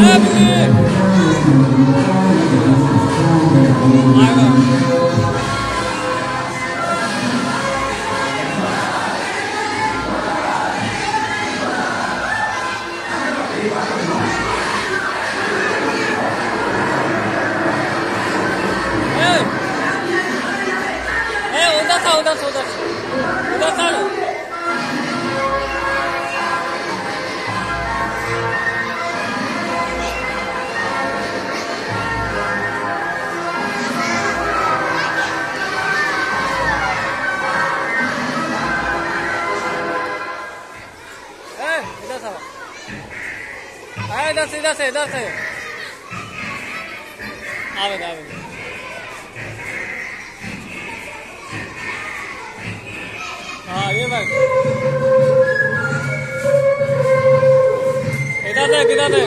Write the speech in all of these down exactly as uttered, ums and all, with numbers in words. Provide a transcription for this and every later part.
उधर था उधर था उधर उधर था इधर था इधर से इधर से इधर से आवेगा आवेगा हाँ ये भाई इधर देख इधर देख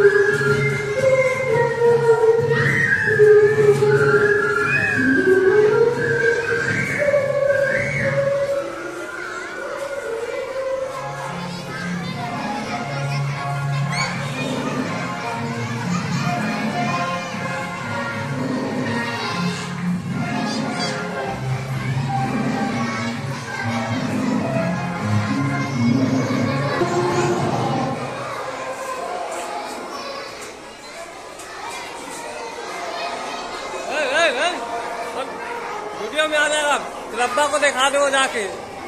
वीडियो में आ जाएगा रब्बा को दिखा दो जाके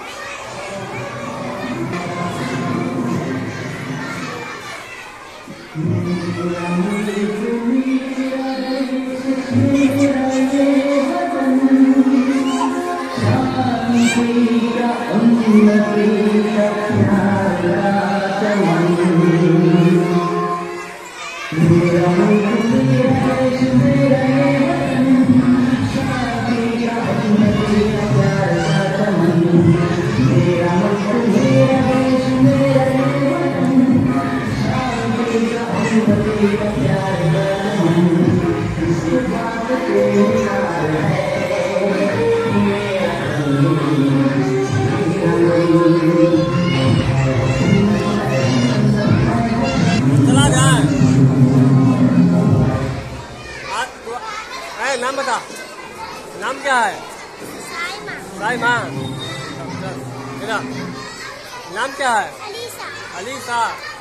चला जाए नाम बता नाम क्या है साइमा मेरा नाम क्या है अलीसा अलीसा